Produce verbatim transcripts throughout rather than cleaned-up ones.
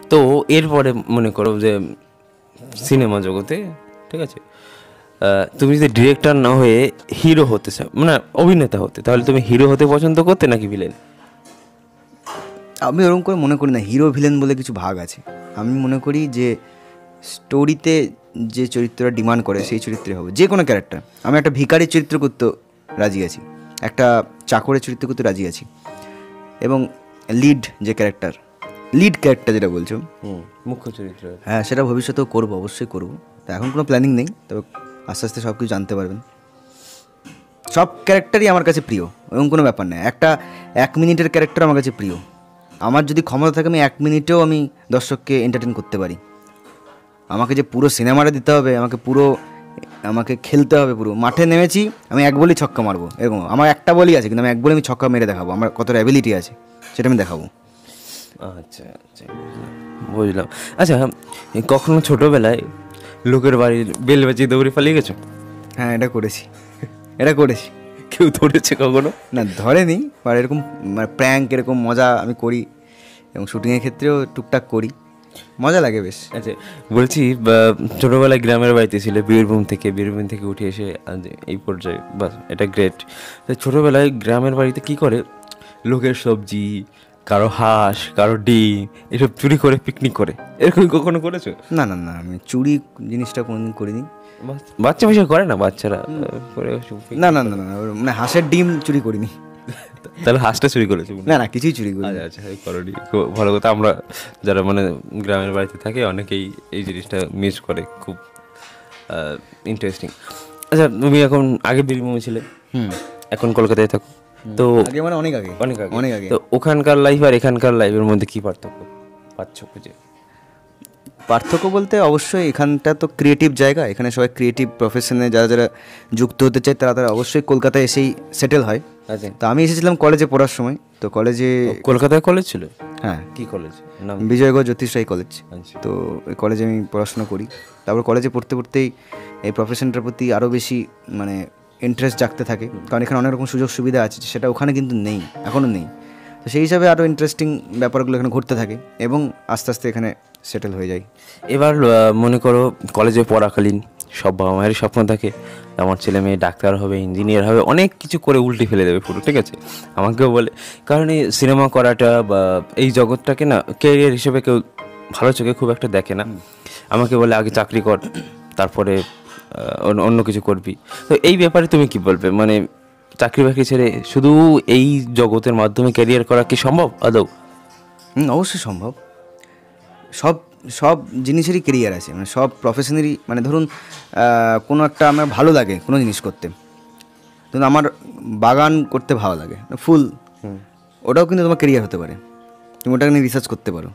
তো এরপরে মনে করো যে সিনেমা জগতে, ঠিক আছে, তুমি যদি ডিরেক্টর না হয়ে হিরো হতে চাও, মানে অভিনেতা হতে, তাহলে তুমি হিরো হতে পছন্দ করতে নাকি ভিলেন? আমি ওরকম করে মনে করি না হিরো ভিলেন বলে কিছু ভাগ আছে। আমি মনে করি যে স্টোরিতে যে চরিত্রটা ডিমান্ড করে সেই চরিত্রে হবে, যে কোনো ক্যারেক্টার। আমি একটা ভিখারির চরিত্র করতে রাজি আছি, একটা চাকরের চরিত্র করতে রাজি আছি, এবং লিড যে ক্যারেক্টার, লিড ক্যারেক্টার যেটা বলছো, মুখ্য চরিত্র, হ্যাঁ সেটা ভবিষ্যতেও করবো, অবশ্যই করবো। তো এখন কোনো প্ল্যানিং নেই, তবে আস্তে আস্তে সব কিছু জানতে পারবেন। সব ক্যারেক্টারই আমার কাছে প্রিয়, এরকম কোনো ব্যাপার নেই। একটা এক মিনিটের ক্যারেক্টার আমার কাছে প্রিয়। আমার যদি ক্ষমতা থাকে আমি এক মিনিটেও আমি দর্শককে এন্টারটেন করতে পারি। আমাকে যে পুরো সিনেমাটা দিতে হবে, আমাকে পুরো আমাকে খেলতে হবে, পুরো মাঠে নেমেছি আমি এক বলেই ছক্কা মারবো, এরকম আমার একটা বলই আছে, কিন্তু আমি এক বলে আমি ছক্কা মেরে দেখাবো, আমার কতটা অ্যাবিলিটি আছে সেটা আমি দেখাবো। আচ্ছা আচ্ছা, বুঝলাম। আচ্ছা, কখনো ছোটোবেলায় লোকের বাড়ির বেল বাজিয়ে দৌড়ে পালিয়ে গেছো? হ্যাঁ, এটা করেছি, এটা করেছি। কেউ ধরেছে কখনো? না, ধরেনি, আর এরকম মানে প্র্যাঙ্ক এরকম মজা আমি করি, এবং শুটিংয়ের ক্ষেত্রেও টুকটাক করি, মজা লাগে বেশ। আচ্ছা, বলছি ছোটোবেলায় গ্রামের বাড়িতে ছিল, বীরভূম থেকে বীরভূম থেকে উঠে এসে আজ এই পর্যায়ে, বাস এটা গ্রেট। ছোটোবেলায় গ্রামের বাড়িতে কি করে, লোকের সবজি, কারো হাঁস, কারো ডিম, এসব চুরি করে পিকনিক করে, এরকম কখনো করেছো? না না না, আমি চুরি জিনিসটা কোনোদিন করিনি। বাচ্চা বাচ্চা করে না বাচ্চারা করে? না না না না, মানে হাঁসের ডিম চুরি করিনি। তাহলে হাঁসটা চুরি করেছে? না না, কিছুই চুরি করি। আচ্ছা আচ্ছা, করনি, খুব ভালো কথা। আমরা যারা মানে গ্রামের বাড়িতে থাকে অনেকেই এই জিনিসটা মিস করে, খুব ইন্টারেস্টিং। আচ্ছা, তুমি এখন আগে বীরভূমে ছিলে, হুম, এখন কলকাতায় থাকো, তো আগে মানে অনেক আগে, অনেক আগে অনেক আগে। তো ওখানকার লাইফ আর এখানকার লাইফের মধ্যে কি পার্থক্য পাচ্ছ খুঁজে? পার্থক্য বলতে অবশ্যই এখানটা তো ক্রিয়েটিভ জায়গা, এখানে সবাই ক্রিয়েটিভ প্রফেশনে যারা যারা যুক্ত হতে চায় তারা তারা অবশ্যই কলকাতায় এসেই সেটেল হয়। আচ্ছা, তো আমি এসেছিলাম কলেজে পড়ার সময়, তো কলেজে, কলকাতায় কলেজ ছিল? হ্যাঁ। কি কলেজ? নাম? বিজয়গড় জ্যোতিষ রায় কলেজ। তো এই কলেজে আমি পড়াশোনা করি। তারপর কলেজে পড়তে পড়তেই এই প্রফেশনটার প্রতি আরও বেশি মানে ইন্টারেস্ট জাগতে থাকে, কারণ এখানে অনেক রকম সুযোগ সুবিধা আছে, সেটা ওখানে কিন্তু নেই, এখনও নেই। তো সেই হিসাবে আরও ইন্টারেস্টিং ব্যাপারগুলো এখানে ঘটতে থাকে, এবং আস্তে আস্তে এখানে সেটেল হয়ে যায়। এবার মনে করো কলেজে পড়াকালীন সব বাবা মায়েরই স্বপ্ন থাকে, আমার ছেলে মেয়ে ডাক্তার হবে, ইঞ্জিনিয়ার হবে, অনেক কিছু করে উল্টে ফেলে দেবে পুরো, ঠিক আছে, আমাকেও বলে। কারণ এই সিনেমা করাটা বা এই জগৎটাকে না ক্যারিয়ার হিসেবে কেউ ভালো চোখে খুব একটা দেখে না। আমাকে বলে আগে চাকরি কর, তারপরে অন্য কিছু করবি। তো এই ব্যাপারে তুমি কি বলবে? মানে চাকরি বাকরি ছেড়ে শুধু এই জগতের মাধ্যমে ক্যারিয়ার করা কি সম্ভব আদৌ? হুম, অবশ্যই সম্ভব। সব সব জিনিসেরই কেরিয়ার আছে, মানে সব প্রফেশনেরই। মানে ধরুন কোনো একটা আমার ভালো লাগে কোনো জিনিস করতে, ধরুন আমার বাগান করতে ভালো লাগে, ফুল, ওটাও কিন্তু তোমার কেরিয়ার হতে পারে, তুমি ওটা নিয়ে রিসার্চ করতে পারো,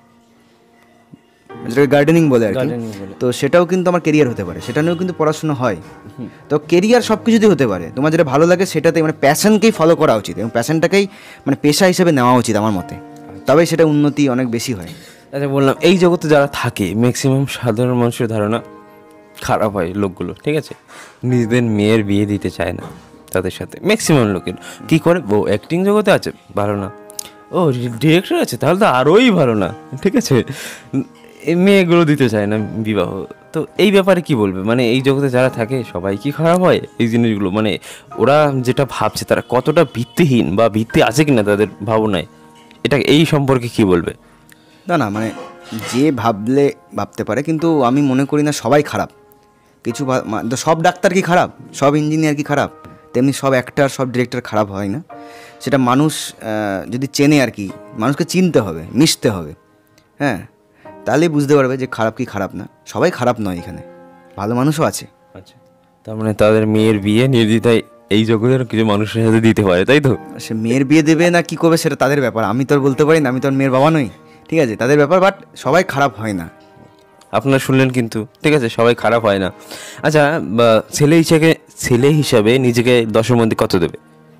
যেটাকে গার্ডেনিং বলে আর কি। তো সেটাও কিন্তু আমার কেরিয়ার হতে পারে, সেটা নিয়েও কিন্তু পড়াশোনা হয়। তো কেরিয়ার সব কিছুতেই হতে পারে, তোমার যেটা ভালো লাগে সেটাতে মানে প্যাশনকেই ফলো করা উচিত, এবং প্যাশনটাকেই মানে পেশা হিসেবে নেওয়া উচিত আমার মতে, তবেই সেটা উন্নতি অনেক বেশি হয়। আচ্ছা, বললাম এই জগতে যারা থাকে ম্যাক্সিমাম সাধারণ মানুষের ধারণা খারাপ হয় লোকগুলো, ঠিক আছে, নিজেদের মেয়ের বিয়ে দিতে চায় না তাদের সাথে। ম্যাক্সিমাম লোকের কী করে, ও অ্যাক্টিং জগতে আছে ভালো না, ও ডিরেক্টর আছে তাহলে তো আরোই ভালো না, ঠিক আছে, মেয়েগুলো দিতে চায় না বিবাহ। তো এই ব্যাপারে কি বলবে? মানে এই জগতে যারা থাকে সবাই কি খারাপ হয় এই জিনিসগুলো? মানে ওরা যেটা ভাবছে তারা কতটা ভিত্তিহীন বা ভিত্তি আছে কিনা তাদের ভাবনায়, এটা এই সম্পর্কে কি বলবে? না না, মানে যে ভাবলে ভাবতে পারে, কিন্তু আমি মনে করি না সবাই খারাপ। কিছু সব ডাক্তার কি খারাপ, সব ইঞ্জিনিয়ার কি খারাপ, তেমনি সব অ্যাক্টর সব ডিরেক্টর খারাপ হয় না। সেটা মানুষ যদি চেনে আর কি, মানুষকে চিনতে হবে, মিশতে হবে, হ্যাঁ, তাহলেই বুঝতে পারবে যে খারাপ কি খারাপ না। সবাই খারাপ নয়, এখানে ভালো মানুষও আছে। আচ্ছা, তার মানে তাদের মেয়ের বিয়ে নির্দ্বিধায় এই জগতের কিছু মানুষের সাথে দিতে পারে, তাই তো? সে মেয়ের বিয়ে দেবে না কি করবে সেটা তাদের ব্যাপার, আমি তো আর বলতে পারি না, আমি তো আর মেয়ের বাবা নই, ঠিক আছে, তাদের ব্যাপার। বাট সবাই খারাপ হয় না, আপনারা শুনলেন কিন্তু, ঠিক আছে, সবাই খারাপ হয় না। আচ্ছা, ছেলে হিসেবে ছেলে হিসাবে নিজেকে দশের মধ্যে কত দেবে?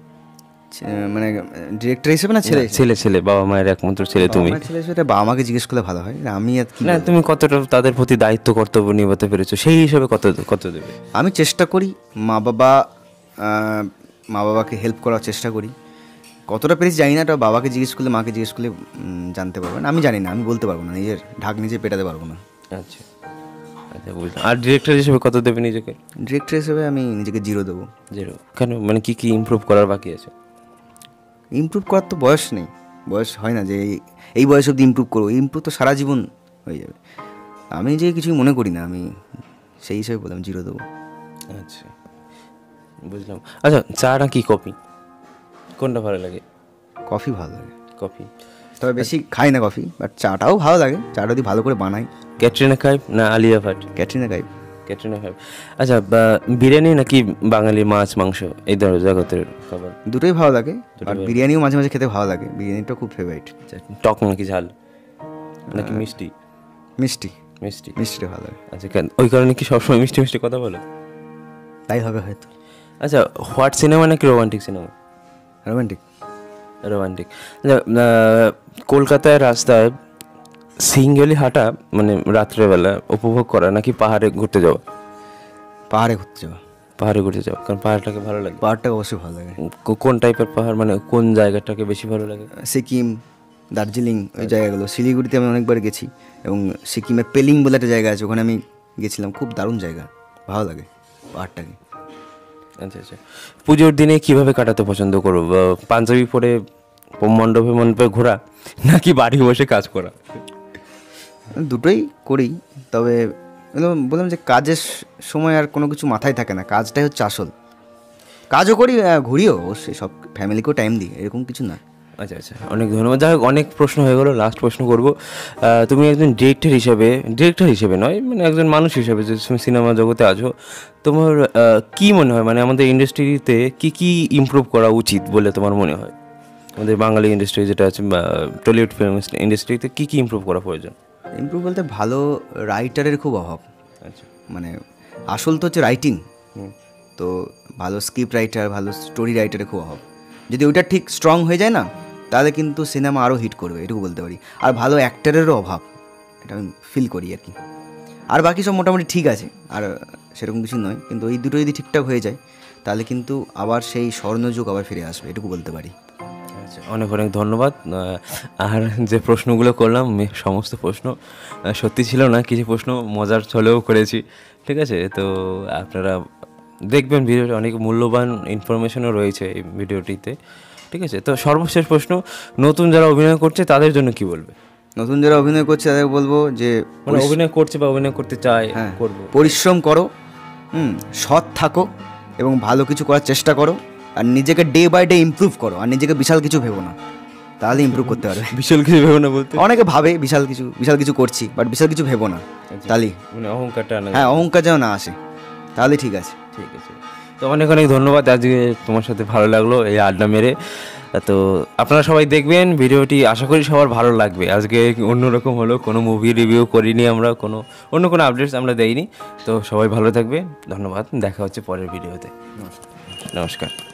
মানে ডিরেক্টর হিসেবে না ছেলে ছেলে ছেলে বাবা মায়ের একমাত্র ছেলে তুমি, ছেলে হিসেবে বাবা মাকে জিজ্ঞেস করলে ভালো হয়। আমি না, তুমি কতটা তাদের প্রতি দায়িত্ব কর্তব্য নিভাতে পেরেছো সেই হিসাবে কত কত দেবে? আমি চেষ্টা করি মা বাবা মা বাবাকে হেল্প করার চেষ্টা করি, কতটা পেরেছি জানি না, এটা বাবাকে জিজ্ঞেস করলে মাকে জিজ্ঞেস করলে উম, জানতে পারবেন। আমি জানি না, আমি বলতে পারবো না, নিজের ঢাক নিজে পেটাতে পারবো না। আচ্ছা আচ্ছা বুঝলাম। আর ডিরেক্টর হিসেবে কত দেবে নিজেকে? ডিরেক্টর হিসেবে আমি নিজেকে জিরো দেবো। জিরো কেন? মানে কি কি ইমপ্রুভ করার বাকি আছে? ইমপ্রুভ করার তো বয়স নেই, বয়স হয় না যে এই- এই বয়স অবধি ইমপ্রুভ করবো। ইমপ্রুভ তো সারা জীবন হয়ে যাবে। আমি যে কিছুই মনে করি না, আমি সেই হিসেবে বললাম জিরো দেবো। আচ্ছা বুঝলাম। আচ্ছা চা না কি কফি, কোনটা ভালো লাগে? কফি ভালো লাগে, কফি। তবে বেশি খাই না কফি, বাট চাটাও ভালো লাগে, চাটা যদি ভালো করে বানাই। ক্যাটরিনা কাইফ না আলিয়া ভাট? ক্যাটরিনা কাইফ। ক্যাটরিনা কাইফ। আচ্ছা বা- বিরিয়ানি নাকি বাঙালি মাছ মাংস, এই ধরনের জগতের খাবার? দুটোই ভালো লাগে, আর বিরিয়ানিও মাঝে মাঝে খেতে ভালো লাগে, বিরিয়ানিটা খুব ফেভারিট। আচ্ছা, টক নাকি ঝাল নাকি মিষ্টি? মিষ্টি, মিষ্টি। মিষ্টিটা ভালো লাগে। আচ্ছা কেন, ওই কারণে কি সবসময় মিষ্টি মিষ্টি কথা বলো? তাই হবে হয়তো। আচ্ছা হোয়াট সিনেমা নাকি রোমান্টিক সিনেমা? রোমান্টিক। রোমান্টিক। আচ্ছা আহ, কলকাতায় রাস্তায় সিঙ্গেলি হাঁটা মানে রাত্রেবেলা উপভোগ করা নাকি পাহাড়ে ঘুরতে যাওয়া? পাহাড়ে ঘুরতে যাওয়া। পাহাড়ে ঘুরতে যাওয়া, কারণ পাহাড়টাকে ভালো লাগে। পাহাড়টা অবশ্যই ভালো লাগে। কো- কোন টাইপের পাহাড়, মানে কোন জায়গাটাকে বেশি ভালো লাগে? সিকিম, দার্জিলিং, ওই জায়গাগুলো। শিলিগুড়িতে আমি অনেকবার গেছি, এবং সিকিমের পেলিং বলে একটা জায়গা আছে, ওখানে আমি গেছিলাম, খুব দারুণ জায়গা, ভালো লাগে পাহাড়টাকে। আচ্ছা আচ্ছা। পুজোর দিনে কিভাবে কাটাতে পছন্দ করো? বা পাঞ্জাবি পরে মণ্ডপে মণ্ডপে ঘোরা নাকি বাড়ি বসে কাজ করা? দুটোই করি, তবে বললাম বললাম যে কাজের সময় আর কোনো কিছু মাথায় থাকে না, কাজটাই হচ্ছে আসল। কাজও করি, আহ, ঘুরিও অবশ্যই, সব ফ্যামিলিকেও টাইম দিই, এরকম কিছু না। আচ্ছা আচ্ছা, অনেক ধন্যবাদ। যাই হোক, অনেক প্রশ্ন হয়ে গেলো, লাস্ট প্রশ্ন করবো। আহ, তুমি একজন ডিরেক্টর হিসেবে, ডিরেক্টর হিসেবে নয় মানে একজন মানুষ হিসেবে, যে তুমি সিনেমা জগতে আছো, তোমার আহ, কি মনে হয় মানে আমাদের ইন্ডাস্ট্রিতে কি কি ইমপ্রুভ করা উচিত বলে তোমার মনে হয়? আমাদের বাঙালি ইন্ডাস্ট্রি যেটা আছে, টলিউড ফিল্ম ইন্ডাস্ট্রিতে কি কি ইমপ্রুভ করা প্রয়োজন? ইমপ্রুভ বলতে ভালো রাইটারের খুব অভাব। আচ্ছা। মানে আসল তো হচ্ছে রাইটিং, তো ভালো স্ক্রিপ্ট রাইটার, ভালো স্টোরি রাইটারের খুব অভাব। যদি ওইটা ঠিক স্ট্রং হয়ে যায় না, তাহলে কিন্তু সিনেমা আরও হিট করবে, এটুকু বলতে পারি। আর ভালো অ্যাক্টারেরও অভাব, এটা আমি ফিল করি আর কি। আর বাকি সব মোটামুটি ঠিক আছে, আর সেরকম কিছু নয়, কিন্তু এই দুটো যদি ঠিকঠাক হয়ে যায়, তাহলে কিন্তু আবার সেই স্বর্ণযুগ আবার ফিরে আসবে, এটুকু বলতে পারি। আচ্ছা, অনেক অনেক ধন্যবাদ। আহ, আর যে প্রশ্নগুলো করলাম মে- সমস্ত প্রশ্ন আহ, সত্যি ছিল না, কিছু প্রশ্ন মজার ছলেও করেছি, ঠিক আছে? তো আপনারা দেখবেন ভিডিওটি, অনেক মূল্যবান ইনফরমেশনও রয়েছে এই ভিডিওটিতে, ঠিক আছে? তো সর্বশেষ প্রশ্ন, নতুন যারা অভিনয় করছে তাদের জন্য কি বলবে? নতুন যারা অভিনয় করছে তাদের বলবো যে মানে অভিনয় করছে বা অভিনয় করতে চায়, হ্যাঁ, করবো, পরিশ্রম করো, হুম, সৎ থাকো, এবং ভালো কিছু করার চেষ্টা করো, আর নিজেকে ডে বাই ডে ইমপ্রুভ করো, আর নিজেকে বিশাল কিছু ভেবো না, তাহলে ইমপ্রুভ করতে পারবে। বিশাল কিছু ভেবো না বলতে? অনেকে ভাবে বিশাল কিছু বিশাল কিছু করছি, বাট বিশাল কিছু ভেবো না, তাহলেই মানে অহংকারটা না। হ্যাঁ, অহংকার যেন না আসে, তাহলে ঠিক আছে। ঠিক আছে, তো অনেক অনেক ধন্যবাদ, আজকে তোমার সাথে ভালো লাগলো এই আড্ডা মেরে। তো আপনারা সবাই দেখবেন ভিডিওটি, আশা করি সবার ভালো লাগবে। আজকে অন্যরকম হলো, কোনো মুভি রিভিউ করিনি আমরা, কোনো অন্য কোনো আপডেটস আমরা দেইনি। তো সবাই ভালো থাকবে, ধন্যবাদ, দেখা হচ্ছে পরের ভিডিওতে। নমস্কার।